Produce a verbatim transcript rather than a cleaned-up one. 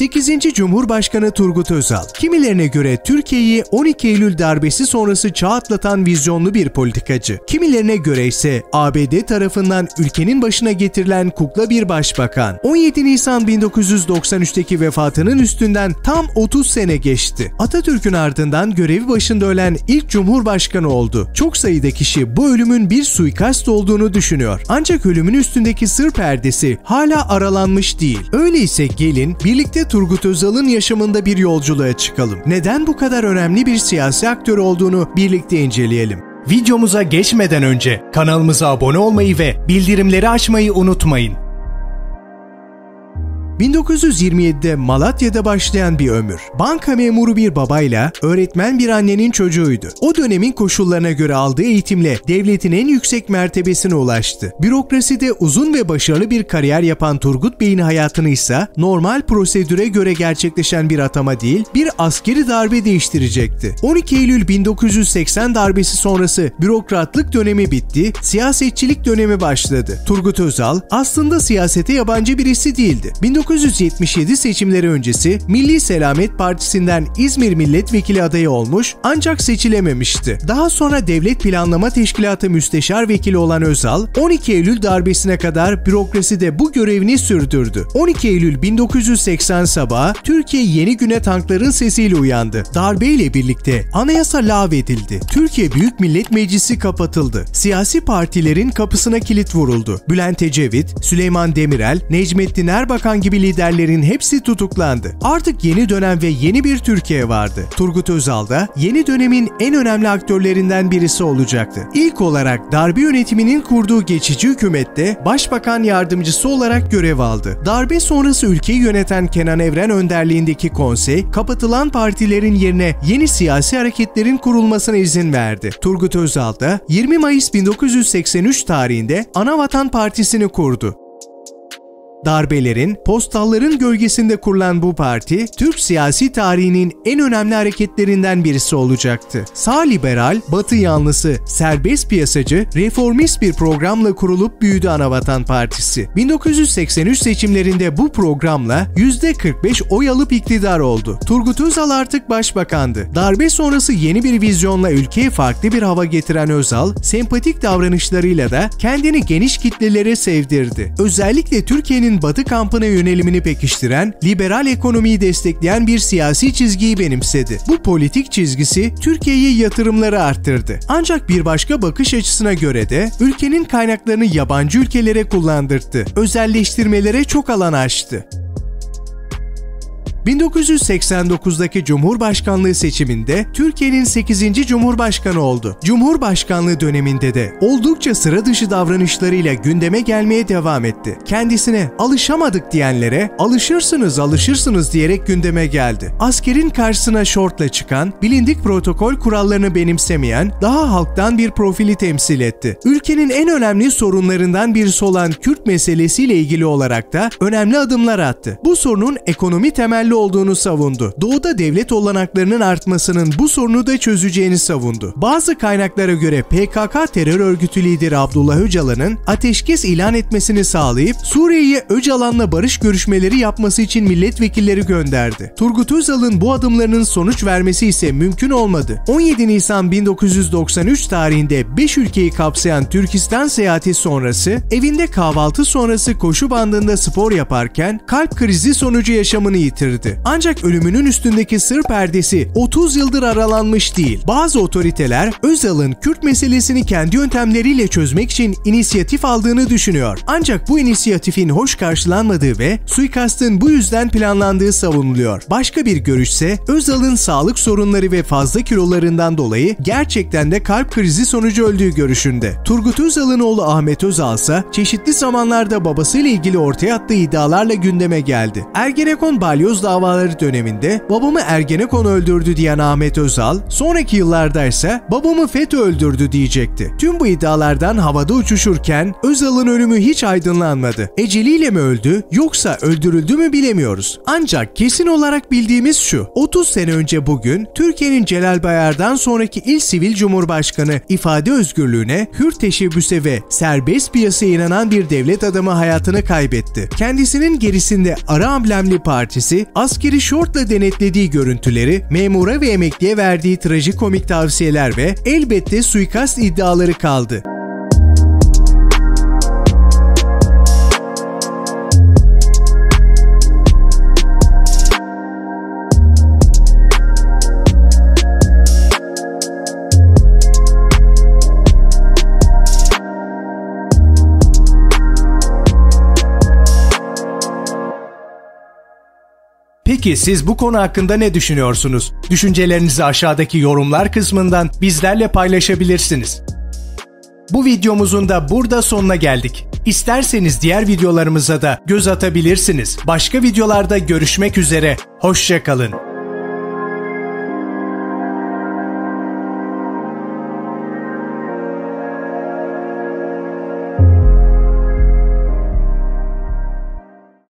sekizinci Cumhurbaşkanı Turgut Özal, kimilerine göre Türkiye'yi on iki Eylül darbesi sonrası çağ atlatan vizyonlu bir politikacı, kimilerine göre ise A B D tarafından ülkenin başına getirilen kukla bir başbakan. on yedi Nisan bin dokuz yüz doksan üç'teki vefatının üstünden tam otuz sene geçti. Atatürk'ün ardından görevi başında ölen ilk Cumhurbaşkanı oldu. Çok sayıda kişi bu ölümün bir suikast olduğunu düşünüyor. Ancak ölümün üstündeki sır perdesi hala aralanmış değil. Öyleyse gelin birlikte Turgut Özal'ın yaşamında bir yolculuğa çıkalım. Neden bu kadar önemli bir siyasi aktör olduğunu birlikte inceleyelim. Videomuza geçmeden önce kanalımıza abone olmayı ve bildirimleri açmayı unutmayın. bin dokuz yüz yirmi yedi'de Malatya'da başlayan bir ömür. Banka memuru bir babayla öğretmen bir annenin çocuğuydu. O dönemin koşullarına göre aldığı eğitimle devletin en yüksek mertebesine ulaştı. Bürokraside uzun ve başarılı bir kariyer yapan Turgut Bey'in hayatını ise normal prosedüre göre gerçekleşen bir atama değil, bir askeri darbe değiştirecekti. on iki Eylül bin dokuz yüz seksen darbesi sonrası bürokratlık dönemi bitti, siyasetçilik dönemi başladı. Turgut Özal aslında siyasete yabancı birisi değildi. bin dokuz yüz yetmiş yedi seçimleri öncesi Milli Selamet Partisi'nden İzmir Milletvekili adayı olmuş ancak seçilememişti. Daha sonra Devlet Planlama Teşkilatı Müsteşar Vekili olan Özal, on iki Eylül darbesine kadar bürokraside bu görevini sürdürdü. on iki Eylül bin dokuz yüz seksen sabahı Türkiye yeni güne tankların sesiyle uyandı. Darbeyle birlikte anayasa lağvedildi. Türkiye Büyük Millet Meclisi kapatıldı. Siyasi partilerin kapısına kilit vuruldu. Bülent Ecevit, Süleyman Demirel, Necmettin Erbakan gibi liderlerin hepsi tutuklandı. Artık yeni dönem ve yeni bir Türkiye vardı. Turgut Özal da yeni dönemin en önemli aktörlerinden birisi olacaktı. İlk olarak darbe yönetiminin kurduğu geçici hükümette başbakan yardımcısı olarak görev aldı. Darbe sonrası ülkeyi yöneten Kenan Evren önderliğindeki konsey, kapatılan partilerin yerine yeni siyasi hareketlerin kurulmasına izin verdi. Turgut Özal da yirmi Mayıs bin dokuz yüz seksen üç tarihinde Anavatan Partisi'ni kurdu. Darbelerin, postalların gölgesinde kurulan bu parti, Türk siyasi tarihinin en önemli hareketlerinden birisi olacaktı. Sağ liberal, batı yanlısı, serbest piyasacı, reformist bir programla kurulup büyüdü Anavatan Partisi. bin dokuz yüz seksen üç seçimlerinde bu programla yüzde kırk beş oy alıp iktidar oldu. Turgut Özal artık başbakandı. Darbe sonrası yeni bir vizyonla ülkeye farklı bir hava getiren Özal, sempatik davranışlarıyla da kendini geniş kitlelere sevdirdi. Özellikle Türkiye'nin Batı kampına yönelimini pekiştiren, liberal ekonomiyi destekleyen bir siyasi çizgiyi benimsedi. Bu politik çizgisi Türkiye'ye yatırımları arttırdı. Ancak bir başka bakış açısına göre de ülkenin kaynaklarını yabancı ülkelere kullandırdı. Özelleştirmelere çok alan açtı. bin dokuz yüz seksen dokuz'daki Cumhurbaşkanlığı seçiminde Türkiye'nin sekizinci Cumhurbaşkanı oldu. Cumhurbaşkanlığı döneminde de oldukça sıra dışı davranışlarıyla gündeme gelmeye devam etti. Kendisine alışamadık diyenlere alışırsınız alışırsınız diyerek gündeme geldi. Askerin karşısına şortla çıkan, bilindik protokol kurallarını benimsemeyen, daha halktan bir profili temsil etti. Ülkenin en önemli sorunlarından birisi olan Kürt meselesiyle ilgili olarak da önemli adımlar attı. Bu sorunun ekonomi temelli olduğunu savundu. Doğuda devlet olanaklarının artmasının bu sorunu da çözeceğini savundu. Bazı kaynaklara göre P K K terör örgütü lideri Abdullah Öcalan'ın ateşkes ilan etmesini sağlayıp Suriye'ye Öcalan'la barış görüşmeleri yapması için milletvekilleri gönderdi. Turgut Özal'ın bu adımlarının sonuç vermesi ise mümkün olmadı. on yedi Nisan bin dokuz yüz doksan üç tarihinde beş ülkeyi kapsayan Türkistan seyahati sonrası evinde kahvaltı sonrası koşu bandında spor yaparken kalp krizi sonucu yaşamını yitirdi. Ancak ölümünün üstündeki sır perdesi otuz yıldır aralanmış değil. Bazı otoriteler Özal'ın Kürt meselesini kendi yöntemleriyle çözmek için inisiyatif aldığını düşünüyor. Ancak bu inisiyatifin hoş karşılanmadığı ve suikastın bu yüzden planlandığı savunuluyor. Başka bir görüşse Özal'ın sağlık sorunları ve fazla kilolarından dolayı gerçekten de kalp krizi sonucu öldüğü görüşünde. Turgut Özal'ın oğlu Ahmet Özal ise çeşitli zamanlarda babasıyla ilgili ortaya attığı iddialarla gündeme geldi. Ergenekon balyoz davaları döneminde babamı Ergenekon öldürdü diyen Ahmet Özal, sonraki yıllarda ise babamı FETÖ öldürdü diyecekti. Tüm bu iddialardan havada uçuşurken Özal'ın ölümü hiç aydınlanmadı. Eceliyle mi öldü yoksa öldürüldü mü bilemiyoruz. Ancak kesin olarak bildiğimiz şu: otuz sene önce bugün Türkiye'nin Celal Bayar'dan sonraki ilk sivil cumhurbaşkanı ifade özgürlüğüne, hür teşebbüse ve serbest piyasaya inanan bir devlet adamı hayatını kaybetti. Kendisinin gerisinde ara amblemli partisi askeri şortla denetlediği görüntüleri, memura ve emekliye verdiği trajikomik tavsiyeler ve elbette suikast iddiaları kaldı. Peki siz bu konu hakkında ne düşünüyorsunuz? Düşüncelerinizi aşağıdaki yorumlar kısmından bizlerle paylaşabilirsiniz. Bu videomuzun da burada sonuna geldik. İsterseniz diğer videolarımıza da göz atabilirsiniz. Başka videolarda görüşmek üzere, hoşça kalın.